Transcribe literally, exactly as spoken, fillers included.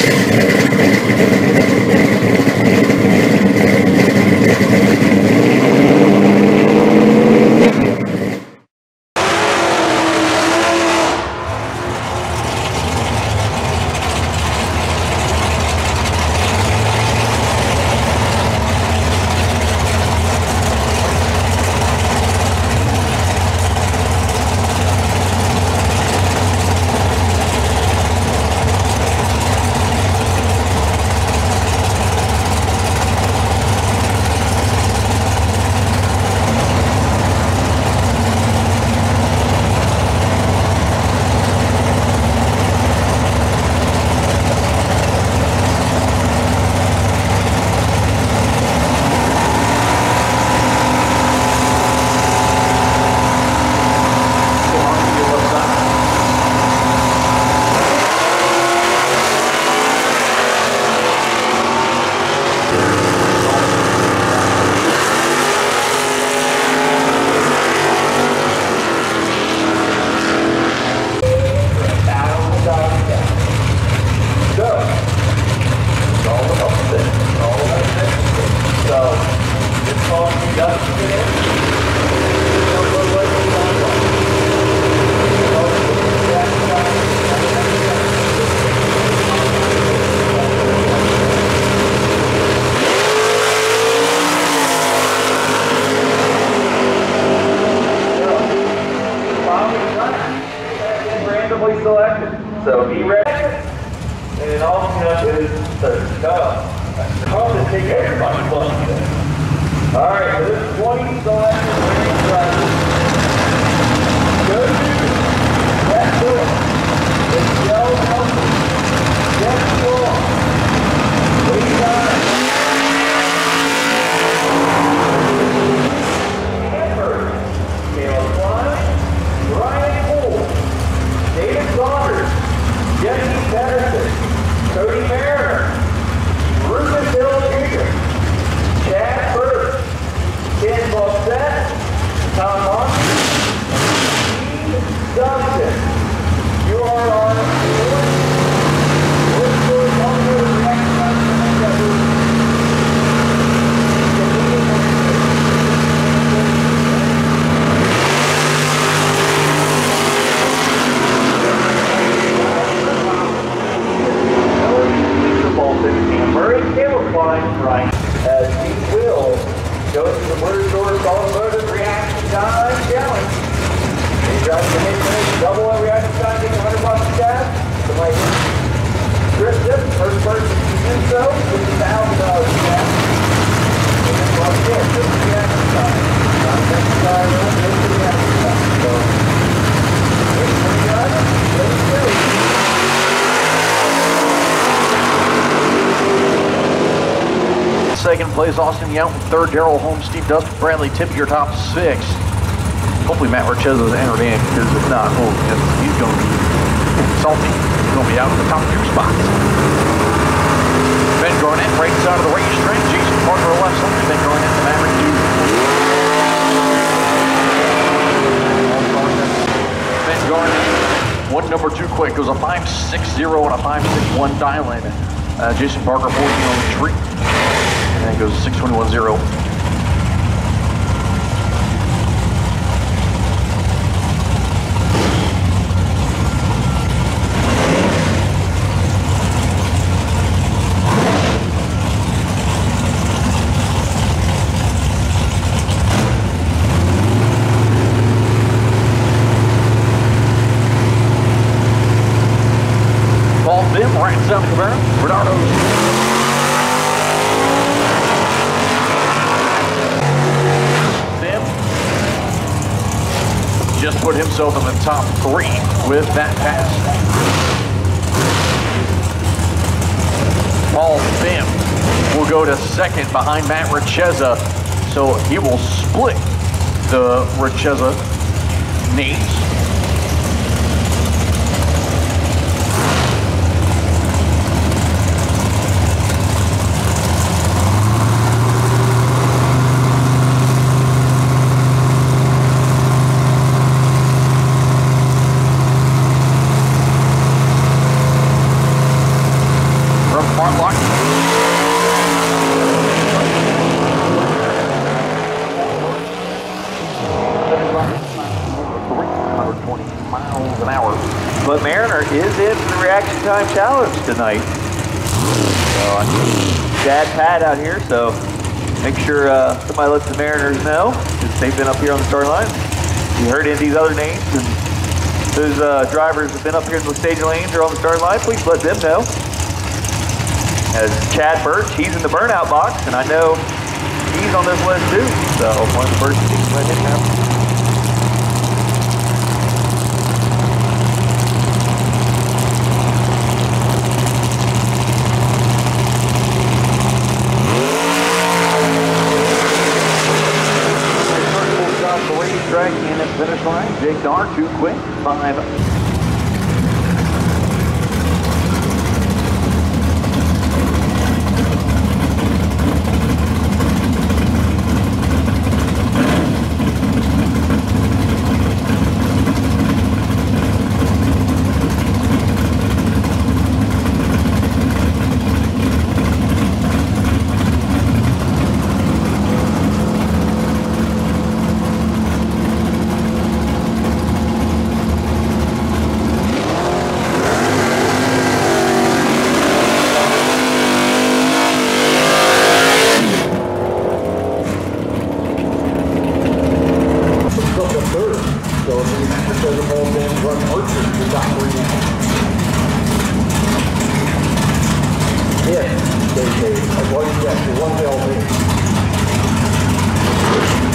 So be ready. And it all up is third. Come. Come to take everybody's lunch. All right, so this is twenty selected range drivers. Go to that door. It's yellow healthy. Get floor. Wait time. Amber. Caleb Klein. Ryan Poole. David Saunders. Jesse Patterson. Cody Mariner. Rufus Hill Junior Chad Burke. Ken Bosset. Tom Monty. Steve Johnson. You are on board. Woodford Lumber Reaction. And Murray Caleb Klein, right, as he will go to the Murder Door Solid Motive Reaction Time Challenge. He drives the Nation double A reaction time, takes one hundred bucks to gas. Somebody Chris Dip, first person to do so, with one thousand dollars to gas. And then once again, just the reaction time. Not next time, just the reaction time. So, wait for the item, let's go. Second place, Austin Yount. Third, Daryl Holmes, Steve Dust, Bradley Tippett, your top six. Hopefully Matt Marchesa is entered in, because if not, oh, he's going to be salty. He's going to be out in the top two spots. Ben Garnett, right side of the racetrack. Jason Parker, left side. Ben Garnett, the Maverick two. Ben Garnett, one number two quick. Goes a five six zero and a five six one dial in. Uh, Jason Parker, fourteen on the tree. And it goes six twenty-one zero. Paul Bim, right inside the Camaro. Bernardo. Just put himself in the top three with that pass. Paul Bim will go to second behind Matt Marchesa, so he will split the Marchesa names. front lock. three hundred twenty miles an hour. But Mariner is in for the reaction time challenge tonight. So I Dad Pat out here, so make sure uh, somebody lets the Mariners know, because they've been up here on the start line. You heard Indy's other names, and those uh, drivers have been up here in the staging lanes or on the start line, please let them know. As Chad Birch, he's in the burnout box, and I know he's on this list too, so one of the first things let him know. Track in at finish line. Jake Dar, too quick. Five. As long as you got your one L V.